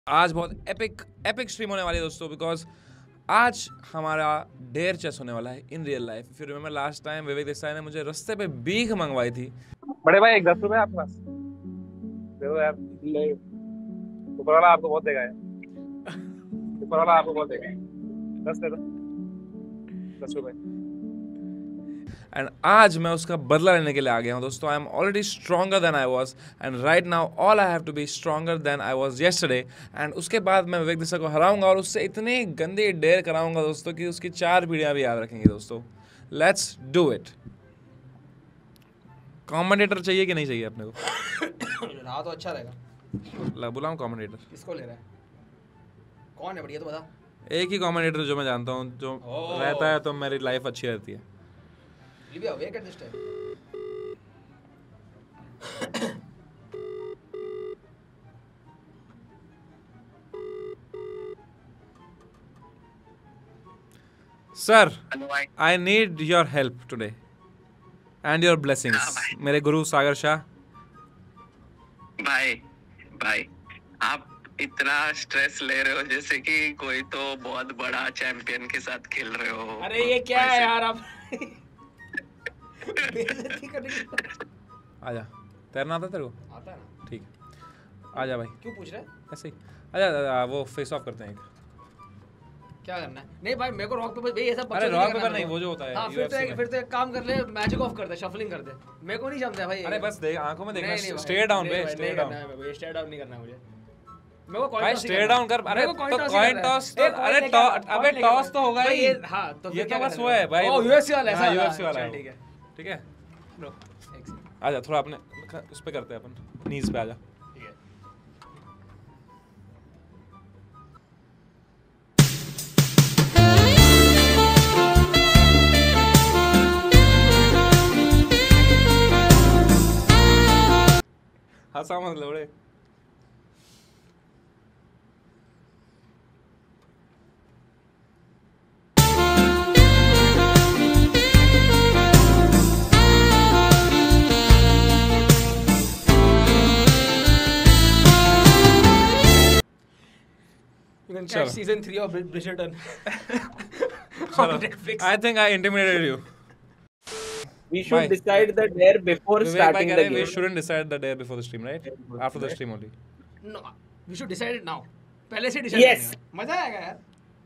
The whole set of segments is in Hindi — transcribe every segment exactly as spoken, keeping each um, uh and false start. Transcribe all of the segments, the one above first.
आज बहुत एपिक एपिक स्ट्रीम होने वाली है दोस्तों, बिकॉज आज हमारा डेयर चेस होने वाला है इन रियल लाइफ। फिर remember last time Vivek Desai ने मुझे रास्ते पे भीख मंगवाई थी। बड़े भाई एक दस रुपए आपके पास दे दो यार। ऊपर वाला आपको बहुत देगा यार, ऊपर वाला आपको बहुत देगा। दस दे दो, दस रुपए। एंड आज मैं उसका बदला लेने के लिए आ गया हूँ दोस्तों। I am already stronger than I was, and right now all I have to be stronger than I was yesterday. And उसके बाद मैं विवेक देसाई को हराऊंगा और उससे इतनी गंदी डेयर कराऊंगा दोस्तों कि उसकी चार पीढ़ियां भी याद रखेंगी दोस्तों। Let's do it. कमेंटेटर चाहिए कि नहीं चाहिए अपने को? रहा तो अच्छा रहेगा। बुलाऊं कमेंटेटर? किसको ले रहा है? कौन है बढ़िया तो बता। एक ही कमेंटेटर जो मैं जानता हूँ, जो रहता है तो मेरी लाइफ अच्छी रहती है। लिविया wake at this time. Sir, I need your help today and your blessings. मेरे गुरु सागर शाह। भाई भाई आप इतना स्ट्रेस ले रहे हो जैसे कि कोई तो बहुत बड़ा चैंपियन के साथ खेल रहे हो। अरे ये क्या है यार आप? आजा, तैरना आता तेरे को? आता है ना। ठीक है, आजा भाई। क्यों पूछ रहे हैं? ऐसे ही आजा। वो फेस ऑफ करते हैं। क्या करना है? नहीं भाई मेरे को रॉक पेपर भाई ऐसा। अरे रॉक पेपर नहीं, वो जो होता है। हाँ, फिर तो एक, फिर तो एक काम कर ले, मैजिक ऑफ कर दे, शफलिंग कर दे। मेरे को नहीं जमता भाई। अरे बस देख, आंखों में देखना। स्टे डाउन बे, स्टे डाउन। स्टे डाउन नहीं करना मुझे। मेरे को कॉइन भाई टॉस स्टे डाउन कर। अरे तो कॉइन टॉस। अरे अबे टॉस तो होगा ही। हां तो ये तो बस वो है भाई। ओ यूएफसी वाला है। यूएफसी वाला है। ठीक है ठीक है ब्रो, आजा थोड़ा अपने उस पे करते हैं अपन। नीज पे आजा। ठीक है। हंसा मत लोड़े। You can catch season three of Bridgerton on Netflix. I think I intimidated you. We should Bye. decide the dare before Vivek starting bhai, the we game. shouldn't decide the day before the stream, right? After the stream only. No, we should decide it now. पहले से डिसाइड Yes. करना। मजा आएगा यार।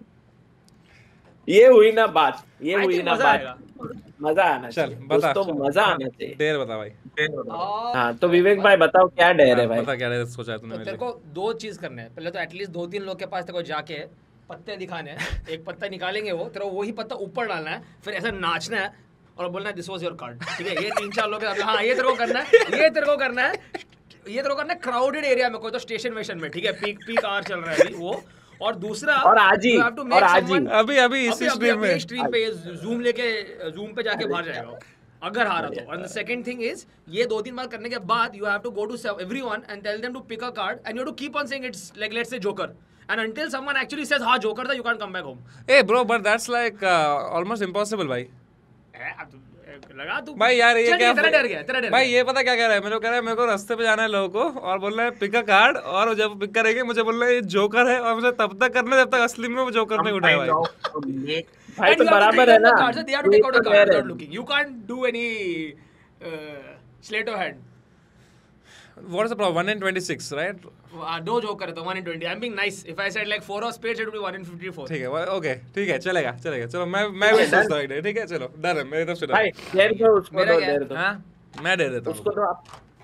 ये हुई ना बात, ये I हुई think ना मजा बात। आएगा। मजा आना चल चाहिए बता। दोस्तों, मजा आना चाहिए। डेयर बता भाई। और हाँ तो विवेक भाई बताओ क्या डेयर है भाई? बता क्या डेयर सोचा है तूने तो मेरे तेरे लिए? को दो चीज करने हैं। पहले तो एटलीस्ट दो तीन लोग के पास तेरे को जाके पत्ते दिखाने हैं। एक पत्ता निकालेंगे, वो तेरे को वही पत्ता ऊपर डालना है, फिर ऐसा नाचना है और बोलना है दिस वाज योर कार्ड। ठीक है, ये तीन चार लोग हैं। हाँ ये तेरे को करना है, ये तेरे को करना है, ये तेरे को करना है क्राउडेड एरिया में, कोई तो स्टेशन वेशन में। ठीक है, पीक पीक आवर चल रहा है अभी वो। और दूसरा और आज ही, you have to make और आज ही। someone- अभी अभी इसी स्ट्रीम में स्ट्रीम पे जूम लेके जूम पे जाके बाहर जाएगा अगर हारा तो। And the second thing is, ये दो तीन बार करने के बाद you have to go to everyone and tell them to pick a card and you have to keep on saying it's like let's say joker, and until someone actually says हाँ जोकर था, you can't come back home. ए bro, but that's like almost impossible भाई। ए, अब तू- लगा तू भाई यार ये चल, क्या तेरा डर गया, तेरा डर भाई? गया। ये पता क्या कह रहा है? मेरे को कह रहा है मेरे को रास्ते पे जाना है लोगों को और बोल रहा है पिक अ कार्ड, और जब पिक करेंगे मुझे बोल रहा है ये जोकर है, और मुझे तब तक करना जब तक असली में वो जोकर नहीं उठाया भाई। भाई And तो you have to बराबर take है out the ना, cards, they have to take out the ये तो cards dare without है। looking. You can't do any uh, sleight of hand. What is the problem? one in twenty-six, right? Uh, दो जोकर है तो one in twenty. I'm being nice. If I said like four of spades, it would be one in fifty-four. ठीक है, ओके ठीक है, चलेगा चलेगा। चलो मैं मैं भी सोचता हूँ। ठीक है चलो, डर है मेरी तरफ से। भाई डेयर दो उसको, मेरा दो क्या है? डेयर दो हाँ मैं दे देता उसको हूँ। दो आप।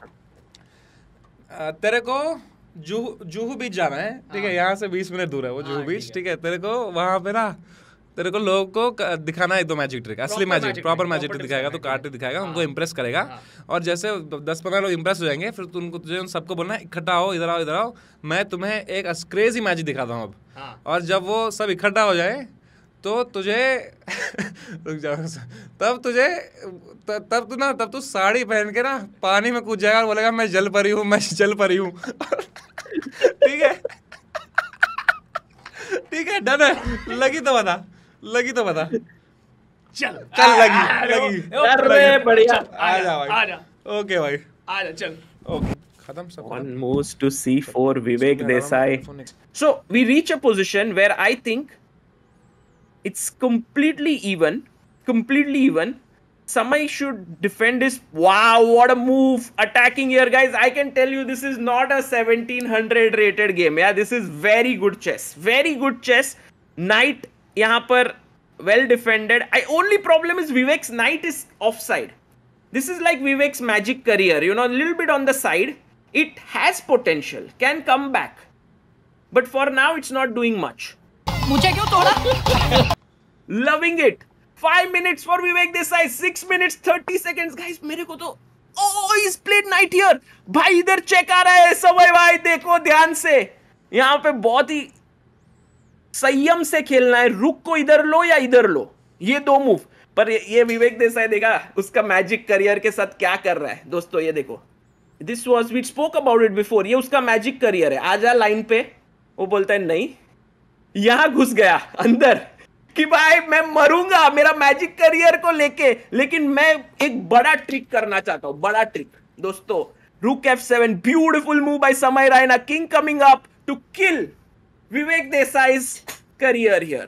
अ, तेरे को जूहू जूहू बीच जाना है। ठीक है, यहाँ से बीस मिनट दूर है वो जूहू हाँ, बीच। ठीक है। ठीक है, तेरे को वहाँ पे ना तेरे को लोगों को क- दिखाना है एक दो मैजिक ट्रिक, असली Proper magic, magic proper trick, magic proper trick दिखाएगा, तो trick कार्ड दिखाएगा, हाँ। उनको इम्प्रेस करेगा। हाँ। और जैसे दस पंद्रह लोग इम्प्रेस हो जाएंगे, फिर तुमको तुझे उन सबको बोलना है इकट्ठा हो, इधर आओ इधर आओ, मैं तुम्हें एक क्रेजी मैजिक दिखाता हूँ अब। हाँ। और जब वो सब इकट्ठा हो जाए तो तुझे रुक जाओ, तब तुझे त- तब तू ना तब तू साड़ी पहन के ना पानी में कूद जाएगा और बोलेगा मैं जल परी हूँ, मैं जल परी हूँ। ठीक है ठीक है, डन है। लगी तो बता, लगी तो बता। चल चल लगी लगी अरे बढ़िया। आ जा भाई। आ जा ओके भाई, आ जा चल। ओके खत्म सब Pawn खत्म। moves to c four. Vivek इसको भी हटाना, Desai. telephone Nick- So we reach a position where I think it's completely even. Completely even. Samay should defend his. Wow, what a move! Attacking here, guys. I can tell you this is not a seventeen hundred rated game. Yeah, this is very good chess. Very good chess. Knight यहाँ पर well defended. I only problem is Vivek's knight is offside. This is like Vivek's magic career. You know, a little bit on the side. It has potential. Can come back. But for now, it's not doing much. मुझे क्यों तोड़ा? Loving it. Five minutes for Vivek Desai. Six minutes thirty seconds, guys. मेरे को तो oh he's played knight here. भाई इधर चेक आ रहा है समय भाई देखो ध्यान से. यहाँ पे बहुत ही संयम से खेलना है. रुक को इधर लो या इधर लो. ये दो मूव. पर ये, ये विवेक देसाई देखा उसका मैजिक करियर के साथ क्या कर रहा है. दोस्तों ये देखो. This was we spoke about it before. ये उसका मैजिक करियर है. आजा लाइन पे. वो बोलता है नहीं. यहां घुस गया अंदर कि भाई मैं मरूंगा मेरा मैजिक करियर को लेके, लेकिन मैं एक बड़ा ट्रिक करना चाहता हूं. बड़ा ट्रिक दोस्तों. Rook F seven. Beautiful move by Samay Raina. King coming up to kill Vivek Desai's career here.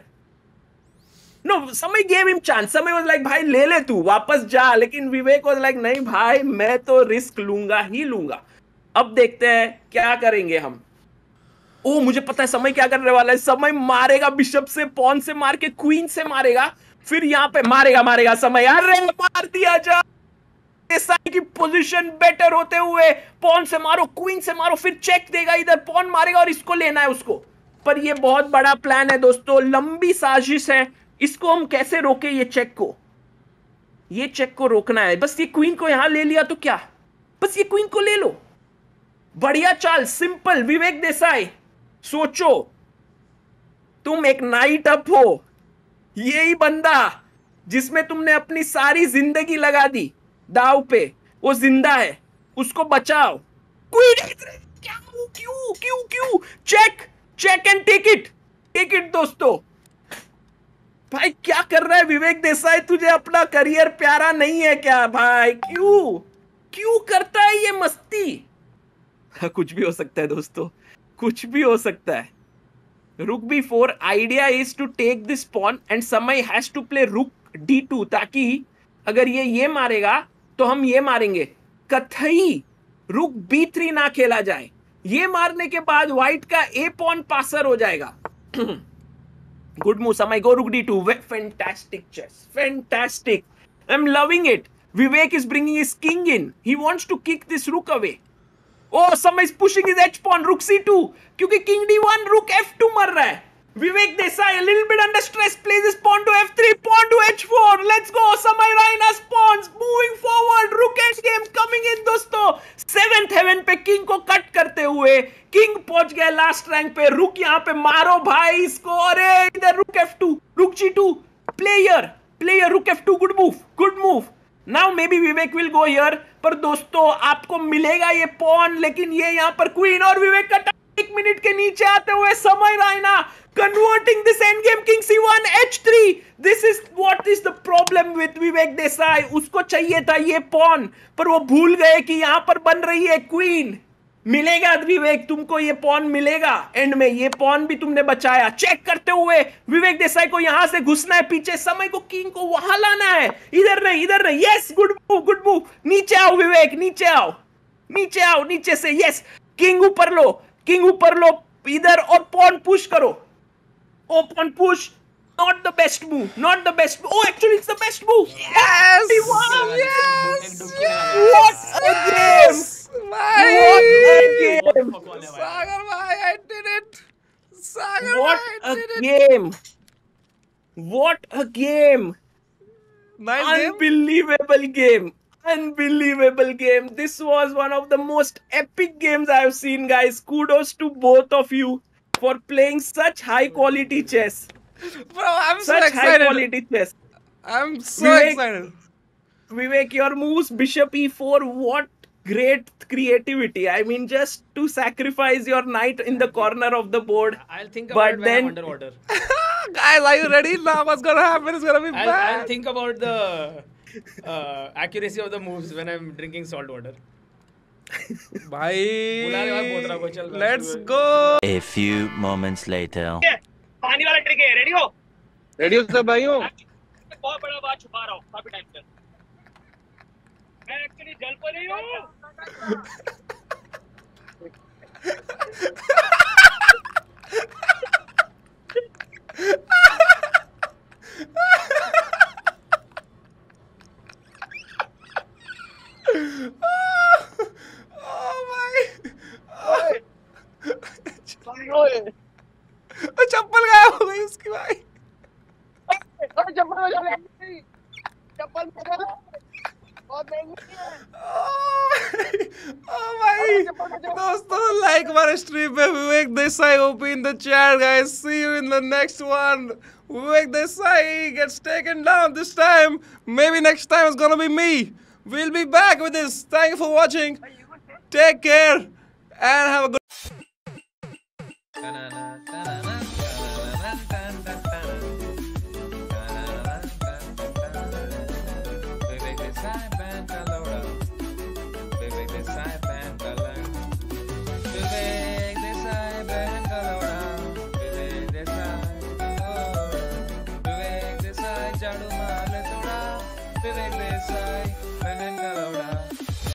No, समय gave him chance. समय was like भाई ले ले तू वापस जा, लेकिन विवेक was like नहीं भाई मैं तो रिस्क लूंगा ही लूंगा. अब देखते हैं क्या करेंगे हम. ओ मुझे पता है समय क्या करने वाला है. समय मारेगा बिशप से, पॉन से मार के क्वीन से मारेगा, फिर यहाँ पे मारेगा मारेगा समय. अरे मार दिया जा. देसाई की पोजीशन बेटर होते हुए पॉन से मारो, क्वीन से मारो, फिर चेक देगा इधर, पॉन मारेगा और इसको लेना है उसको. पर ये बहुत बड़ा प्लान है दोस्तों. लंबी साजिश है. इसको हम कैसे रोके ये चेक को. ये चेक को रोकना है. बस ये क्वीन को यहां ले लिया तो क्या, बस ये क्वीन को ले लो. बढ़िया चाल. सिंपल. विवेक देसाई सोचो तुम एक नाइट अप हो. यही बंदा जिसमें तुमने अपनी सारी जिंदगी लगा दी दाव पे, वो जिंदा है. उसको बचाओ. क्वीन क्यों क्यों क्यों क्यों check check and take it. Take it दोस्तों. भाई क्या कर रहा है विवेक देसाई. तुझे अपना करियर प्यारा नहीं है क्या भाई. क्यों क्यों करता है ये मस्ती. कुछ भी हो सकता है दोस्तों. कुछ भी हो सकता है. Rook B four. Idea is to take this pawn and Samay has to play rook D two, ताकि अगर ये ये मारेगा तो हम ये मारेंगे. कथई रुक बी थ्री ना खेला जाए. ये मारने के बाद व्हाइट का ए पॉन पासर हो जाएगा. Good move, Samay. Go rook d two. Fantastic chess. Fantastic. I'm loving it. Vivek is bringing his king in. He wants to kick this rook away. Oh, Samay is pushing his h pawn. Rook c two. क्योंकि king d one, rook f two मर रहा है. Vivek Desai a little bit under stress. Plays his pawn to f three. Pawn to h four. Let's go. Samay Raina's pawns moving forward. Rook endgame coming in दोस्तों. Seventh heaven पे king को कट करते हुए किंग पहुंच गया लास्ट रैंक पे. रुक यहाँ पे मारो भाई इसको. अरे इधर रुक F two. Rook G two. Player player rook F two. Good move good move. Now maybe Vivek will go here. पर दोस्तों आपको मिलेगा ये पॉन, लेकिन ये यहाँ पर क्वीन और विवेक का एक मिनट के नीचे आते हुए समय Raina converting this endgame. King c one h three. This is what is the problem with विवेक देसाई. उसको चाहिए था ये पॉन, पर वो भूल गए कि यहाँ पर बन रही है क्वीन. मिलेगा विवेक तुमको ये पॉन मिलेगा एंड में. ये पॉन भी तुमने बचाया. चेक करते हुए विवेक देसाई को यहां से घुसना है पीछे. समय को किंग को वहां लाना है. इधर नहीं इधर नहीं. Yes good move good move. नीचे आओ विवेक. नीचे आओ नीचे आओ नीचे से. यस किंग ऊपर लो. किंग ऊपर लो इधर और पॉन पुश करो. Open push. Not the best move. Not the best move. Oh, actually, it's the best move. Yes! Wow! Yes! What a game! What a game! Sagar bhai, I did it. Sagar What bhai, I a did it. game! What a game! Nice game. Unbelievable game. Unbelievable game. This was one of the most epic games I have seen, guys. Kudos to both of you for playing such high quality chess. Bro, I'm so Such high excited. quality chess. I'm so Vivek- excited. Vivek, your moves, bishop e four, what great creativity. I mean, just to sacrifice your knight in the corner of the board. I'll think But about it when then- I'm underwater. Guys, are you ready? Now what's gonna happen is gonna be I'll, bad. I'll think about the uh, accuracy of the moves when I'm drinking salt water. भाई बुला ले भाई बोतरा को, चल भाई, लेट्स शुरू गो। A few moments later. पानी वाला ट्रिक है, रेडी हो? रेडी हो सब भाइयों? बहुत बड़ा बात छुपा रहा हूँ काफी टाइम से। मैं एक्चुअली जल पर नहीं हूँ। चप्पल गायब हो गई उसकी भाई। चप्पल चप्पल बहुत महंगी है। ओ भाई दोस्तों, लाइक हमारे स्ट्रीम पे Vivek Desai OP in the chat guys. See you in the next one. Vivek Desai gets taken down this time. Maybe next time it's gonna be me. We'll be back with this. Thank you for watching. Take care and have a good. Vivek Desai.